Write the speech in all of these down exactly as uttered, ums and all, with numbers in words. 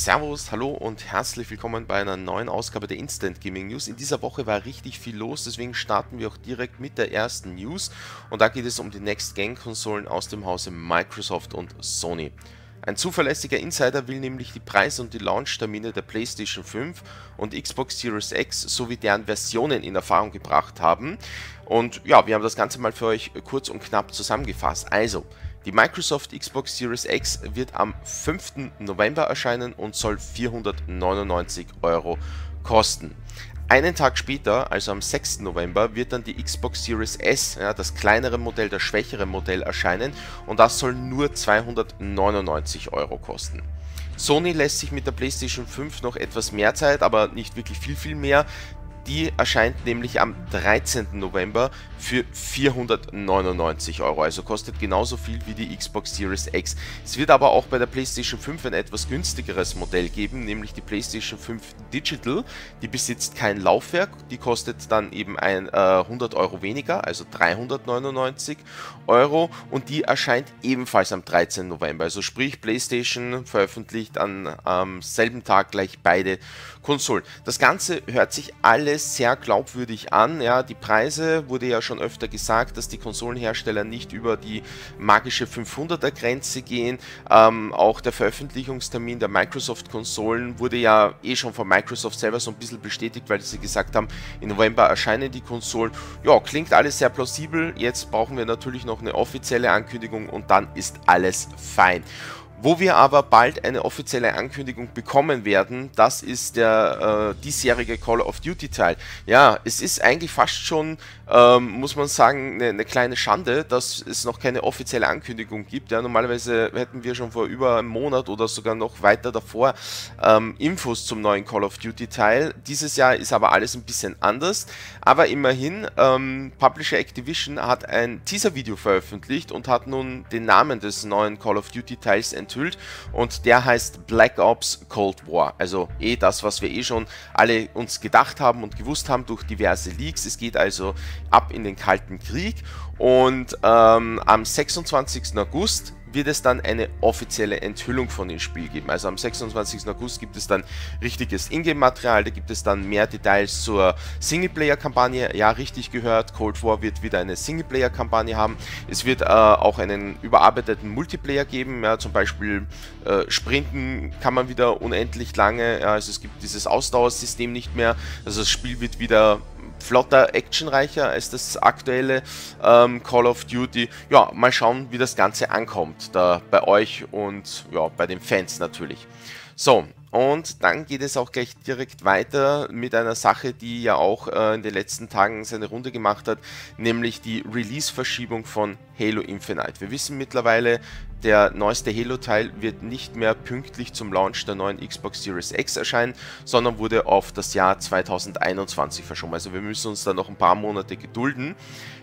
Servus, hallo und herzlich willkommen bei einer neuen Ausgabe der Instant Gaming News. In dieser Woche war richtig viel los, deswegen starten wir auch direkt mit der ersten News. Und da geht es um die Next-Gen-Konsolen aus dem Hause Microsoft und Sony. Ein zuverlässiger Insider will nämlich die Preise und die Launchtermine der PlayStation fünf und Xbox Series X sowie deren Versionen in Erfahrung gebracht haben. Und ja, wir haben das Ganze mal für euch kurz und knapp zusammengefasst. Also, die Microsoft Xbox Series X wird am fünften November erscheinen und soll vierhundertneunundneunzig Euro kosten. Einen Tag später, also am sechsten November, wird dann die Xbox Series S, ja, das kleinere Modell, das schwächere Modell, erscheinen und das soll nur zweihundertneunundneunzig Euro kosten. Sony lässt sich mit der PlayStation fünf noch etwas mehr Zeit, aber nicht wirklich viel, viel mehr. Die erscheint nämlich am dreizehnten November für vierhundertneunundneunzig Euro, also kostet genauso viel wie die Xbox Series X. Es wird aber auch bei der PlayStation fünf ein etwas günstigeres Modell geben, nämlich die PlayStation fünf Digital. Die besitzt kein Laufwerk, die kostet dann eben ein, äh, hundert Euro weniger, also dreihundertneunundneunzig Euro, und die erscheint ebenfalls am dreizehnten November. Also sprich, PlayStation veröffentlicht an, am selben Tag gleich beide Konsolen. Das Ganze hört sich alles sehr glaubwürdig an. Ja, die Preise, wurde ja schon öfter gesagt, dass die Konsolenhersteller nicht über die magische fünfhunderter Grenze gehen. Ähm, auch der Veröffentlichungstermin der Microsoft-Konsolen wurde ja eh schon von Microsoft selber so ein bisschen bestätigt, weil sie gesagt haben, im November erscheinen die Konsolen. Ja, klingt alles sehr plausibel. Jetzt brauchen wir natürlich noch eine offizielle Ankündigung und dann ist alles fein. Wo wir aber bald eine offizielle Ankündigung bekommen werden, das ist der äh, diesjährige Call of Duty Teil. Ja, es ist eigentlich fast schon, ähm, muss man sagen, eine, eine kleine Schande, dass es noch keine offizielle Ankündigung gibt. Ja, normalerweise hätten wir schon vor über einem Monat oder sogar noch weiter davor ähm, Infos zum neuen Call of Duty Teil. Dieses Jahr ist aber alles ein bisschen anders, aber immerhin, ähm, Publisher Activision hat ein Teaser-Video veröffentlicht und hat nun den Namen des neuen Call of Duty Teils enthüllt. Und der heißt Black Ops Cold War, also eh das, was wir eh schon alle uns gedacht haben und gewusst haben durch diverse Leaks. Es geht also ab in den Kalten Krieg und ähm, am sechsundzwanzigsten August wird es dann eine offizielle Enthüllung von dem Spiel geben. Also am sechsundzwanzigsten August gibt es dann richtiges Ingame-Material, da gibt es dann mehr Details zur Singleplayer-Kampagne. Ja, richtig gehört, Cold War wird wieder eine Singleplayer-Kampagne haben. Es wird äh, auch einen überarbeiteten Multiplayer geben, ja, zum Beispiel äh, Sprinten kann man wieder unendlich lange, ja, also es gibt dieses Ausdauersystem nicht mehr, also das Spiel wird wieder flotter, actionreicher als das aktuelle ähm, Call of Duty. Ja, mal schauen, wie das Ganze ankommt, da bei euch und ja, bei den Fans natürlich. So, und dann geht es auch gleich direkt weiter mit einer Sache, die ja auch äh, in den letzten Tagen seine Runde gemacht hat, nämlich die Release-Verschiebung von Halo Infinite. Wir wissen mittlerweile, der neueste Halo-Teil wird nicht mehr pünktlich zum Launch der neuen Xbox Series X erscheinen, sondern wurde auf das Jahr zweitausendeinundzwanzig verschoben. Also wir müssen uns da noch ein paar Monate gedulden.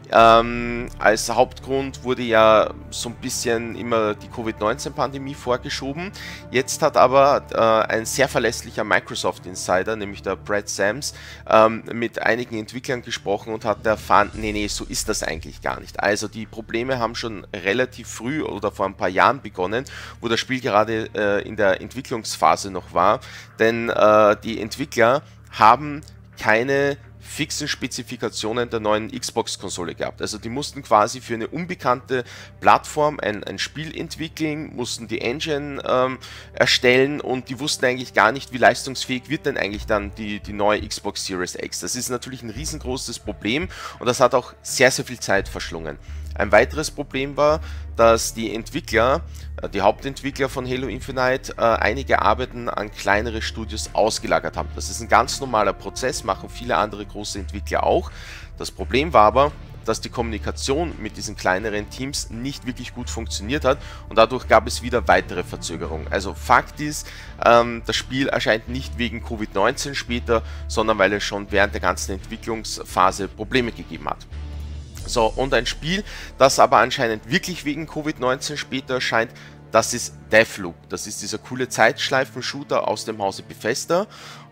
Ähm, als Hauptgrund wurde ja so ein bisschen immer die Covid neunzehn Pandemie vorgeschoben. Jetzt hat aber äh, ein sehr verlässlicher Microsoft-Insider, nämlich der Brad Sams, ähm, mit einigen Entwicklern gesprochen und hat erfahren, nee, nee, so ist das eigentlich gar nicht. Also die Probleme haben schon relativ früh oder vor ein paar Jahren begonnen, wo das Spiel gerade äh, in der Entwicklungsphase noch war, denn äh, die Entwickler haben keine fixen Spezifikationen der neuen Xbox-Konsole gehabt. Also die mussten quasi für eine unbekannte Plattform ein, ein Spiel entwickeln, mussten die Engine ähm, erstellen und die wussten eigentlich gar nicht, wie leistungsfähig wird denn eigentlich dann die, die neue Xbox Series X. Das ist natürlich ein riesengroßes Problem und das hat auch sehr, sehr viel Zeit verschlungen. Ein weiteres Problem war, dass die Entwickler, die Hauptentwickler von Halo Infinite, äh, einige Arbeiten an kleinere Studios ausgelagert haben. Das ist ein ganz normaler Prozess, machen viele andere große Entwickler auch. Das Problem war aber, dass die Kommunikation mit diesen kleineren Teams nicht wirklich gut funktioniert hat und dadurch gab es wieder weitere Verzögerungen. Also Fakt ist, ähm, das Spiel erscheint nicht wegen Covid neunzehn später, sondern weil es schon während der ganzen Entwicklungsphase Probleme gegeben hat. So, und ein Spiel, das aber anscheinend wirklich wegen Covid neunzehn später erscheint, das ist Deathloop. Das ist dieser coole Zeitschleifen-Shooter aus dem Hause Bethesda.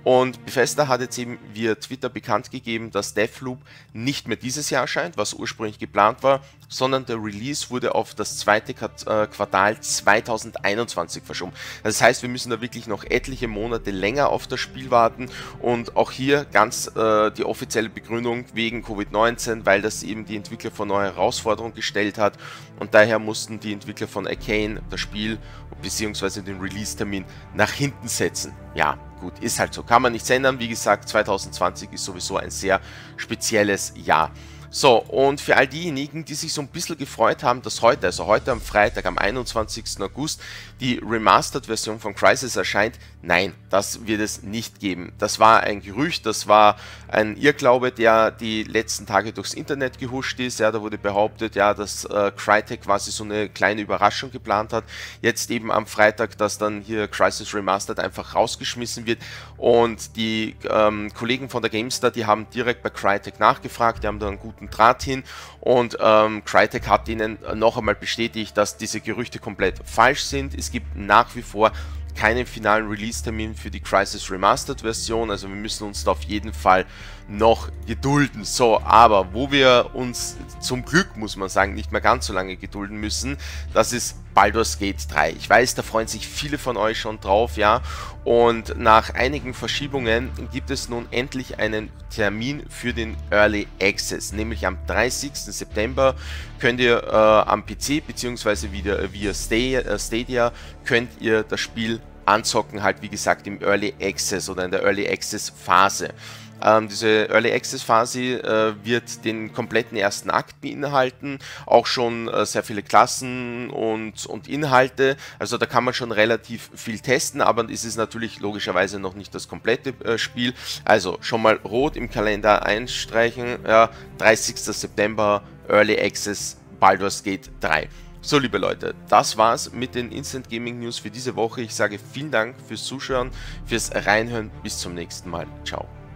Und Bethesda hat jetzt eben via Twitter bekannt gegeben, dass Deathloop nicht mehr dieses Jahr erscheint, was ursprünglich geplant war, sondern der Release wurde auf das zweite Quartal zweitausendeinundzwanzig verschoben. Das heißt, wir müssen da wirklich noch etliche Monate länger auf das Spiel warten und auch hier ganz äh, die offizielle Begründung wegen Covid neunzehn, weil das eben die Entwickler vor neue Herausforderungen gestellt hat und daher mussten die Entwickler von Arcane das Spiel bzw. den Release-Termin nach hinten setzen. Ja, gut, ist halt so, kann man nichts ändern. Wie gesagt, zweitausendzwanzig ist sowieso ein sehr spezielles Jahr. So, und für all diejenigen, die sich so ein bisschen gefreut haben, dass heute, also heute am Freitag, am einundzwanzigsten August, die Remastered-Version von Crysis erscheint, nein, das wird es nicht geben. Das war ein Gerücht, das war ein Irrglaube, der die letzten Tage durchs Internet gehuscht ist. Ja, da wurde behauptet, ja, dass äh, Crytek quasi so eine kleine Überraschung geplant hat. Jetzt eben am Freitag, dass dann hier Crysis Remastered einfach rausgeschmissen wird. Und die ähm, Kollegen von der GameStar, die haben direkt bei Crytek nachgefragt, die haben da einen guten Draht hin und ähm, Crytek hat ihnen noch einmal bestätigt, dass diese Gerüchte komplett falsch sind. Es gibt nach wie vor keinen finalen Release-Termin für die Crysis Remastered Version, also wir müssen uns da auf jeden Fall noch gedulden. So, aber wo wir uns zum Glück, muss man sagen, nicht mehr ganz so lange gedulden müssen, das ist Baldur's Gate drei. Ich weiß, da freuen sich viele von euch schon drauf, ja, und nach einigen Verschiebungen gibt es nun endlich einen Termin für den Early Access, nämlich am dreißigsten September könnt ihr äh, am P C bzw. wieder via Stadia könnt ihr das Spiel anzocken, halt wie gesagt im Early Access oder in der Early Access Phase. Ähm, diese Early Access Phase äh, wird den kompletten ersten Akt beinhalten, auch schon äh, sehr viele Klassen und, und Inhalte, also da kann man schon relativ viel testen, aber es ist natürlich logischerweise noch nicht das komplette äh, Spiel, also schon mal rot im Kalender einstreichen, ja, dreißigsten September Early Access Baldur's Gate drei. So, liebe Leute, das war's mit den Instant Gaming News für diese Woche. Ich sage vielen Dank fürs Zuschauen, fürs Reinhören, bis zum nächsten Mal. Ciao.